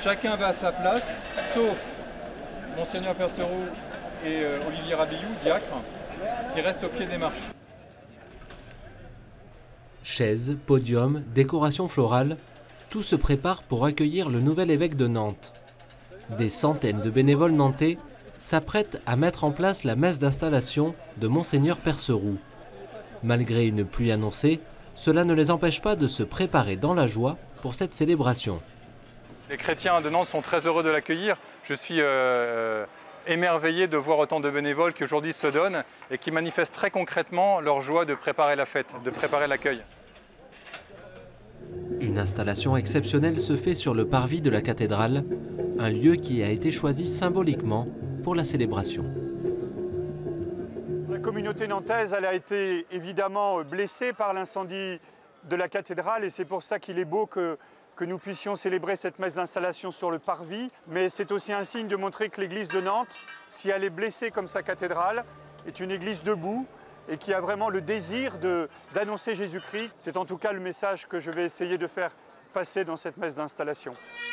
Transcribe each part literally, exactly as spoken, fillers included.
Chacun va à sa place, sauf Monseigneur Perceroux et euh, Olivier Rabillou, diacre, qui restent au pied des marches. Chaises, podium, décoration florale, tout se prépare pour accueillir le nouvel évêque de Nantes. Des centaines de bénévoles nantais s'apprêtent à mettre en place la messe d'installation de Monseigneur Perceroux. Malgré une pluie annoncée, cela ne les empêche pas de se préparer dans la joie pour cette célébration. Les chrétiens de Nantes sont très heureux de l'accueillir. Je suis euh, émerveillé de voir autant de bénévoles qui aujourd'hui se donnent et qui manifestent très concrètement leur joie de préparer la fête, de préparer l'accueil. Une installation exceptionnelle se fait sur le parvis de la cathédrale, un lieu qui a été choisi symboliquement pour la célébration. La communauté nantaise, elle a été évidemment blessée par l'incendie de la cathédrale et c'est pour ça qu'il est beau que, que nous puissions célébrer cette messe d'installation sur le parvis. Mais c'est aussi un signe de montrer que l'église de Nantes, si elle est blessée comme sa cathédrale, est une église debout et qui a vraiment le désir d'annoncer Jésus-Christ. C'est en tout cas le message que je vais essayer de faire passer dans cette messe d'installation.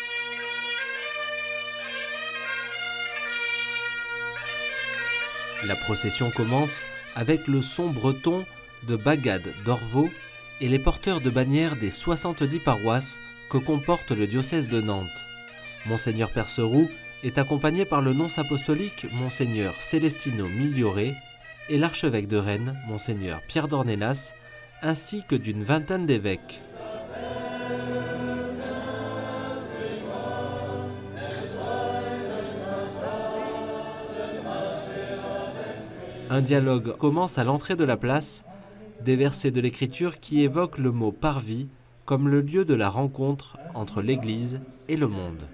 La procession commence avec le son breton de Bagad d'Orvaux et les porteurs de bannières des soixante-dix paroisses que comporte le diocèse de Nantes. Monseigneur Perceroux est accompagné par le nonce apostolique Monseigneur Celestino Migliore et l'archevêque de Rennes, Monseigneur Pierre d'Ornelas, ainsi que d'une vingtaine d'évêques. Un dialogue commence à l'entrée de la place, des versets de l'Écriture qui évoquent le mot parvis comme le lieu de la rencontre entre l'Église et le monde.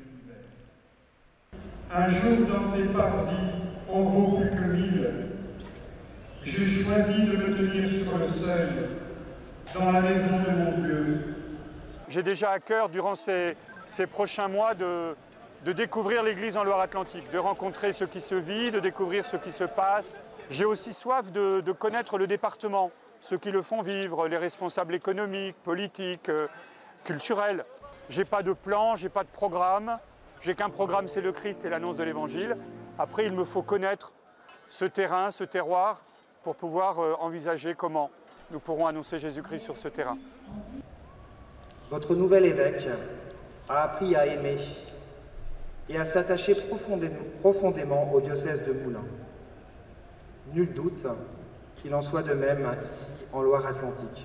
Un jour dans tes parvis en vaut plus que mille. J'ai choisi de me tenir sur le seuil, dans la maison de mon Dieu. J'ai déjà à cœur, durant ces, ces prochains mois, de, de découvrir l'Église en Loire-Atlantique, de rencontrer ce qui se vit, de découvrir ce qui se passe. J'ai aussi soif de, de connaître le département, ceux qui le font vivre, les responsables économiques, politiques, euh, culturels. J'ai pas de plan, j'ai pas de programme. J'ai qu'un programme, c'est le Christ et l'annonce de l'Évangile. Après, il me faut connaître ce terrain, ce terroir, pour pouvoir euh, envisager comment nous pourrons annoncer Jésus-Christ sur ce terrain. Votre nouvel évêque a appris à aimer et à s'attacher profondément, profondément au diocèse de Moulins. Nul doute qu'il en soit de même ici en Loire-Atlantique.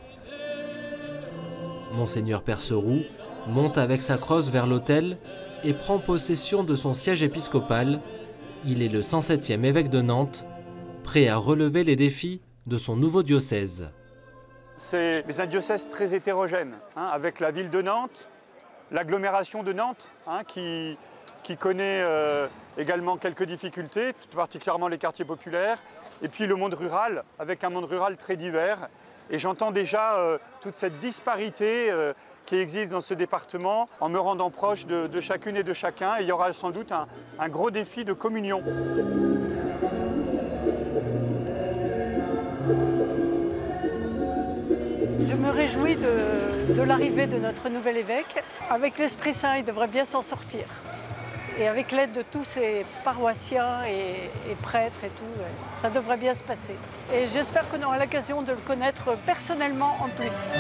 Monseigneur Perceroux monte avec sa crosse vers l'autel et prend possession de son siège épiscopal. Il est le cent septième évêque de Nantes, prêt à relever les défis de son nouveau diocèse. C'est un diocèse très hétérogène, hein, avec la ville de Nantes, l'agglomération de Nantes, hein, qui, qui connaît euh, également quelques difficultés, tout particulièrement les quartiers populaires, et puis le monde rural, avec un monde rural très divers. Et j'entends déjà euh, toute cette disparité euh, qui existe dans ce département en me rendant proche de, de chacune et de chacun. Et il y aura sans doute un, un gros défi de communion. Je me réjouis de, de l'arrivée de notre nouvel évêque. Avec l'Esprit Saint, il devrait bien s'en sortir. Et avec l'aide de tous ces paroissiens et, et prêtres et tout, ça devrait bien se passer. Et j'espère qu'on aura l'occasion de le connaître personnellement en plus.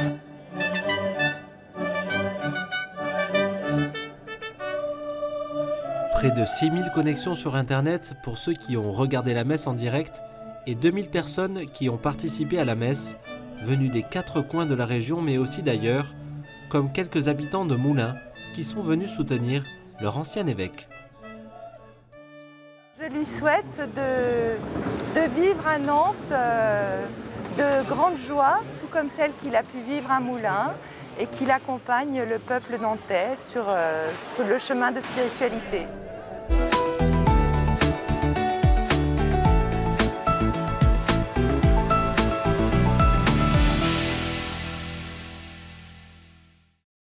Près de six mille connexions sur Internet pour ceux qui ont regardé la messe en direct et deux mille personnes qui ont participé à la messe, venues des quatre coins de la région mais aussi d'ailleurs, comme quelques habitants de Moulins qui sont venus soutenir leur ancien évêque. Je lui souhaite de, de vivre à Nantes euh, de grande joie, tout comme celle qu'il a pu vivre à Moulins, et qu'il accompagne le peuple nantais sur, euh, sur le chemin de spiritualité.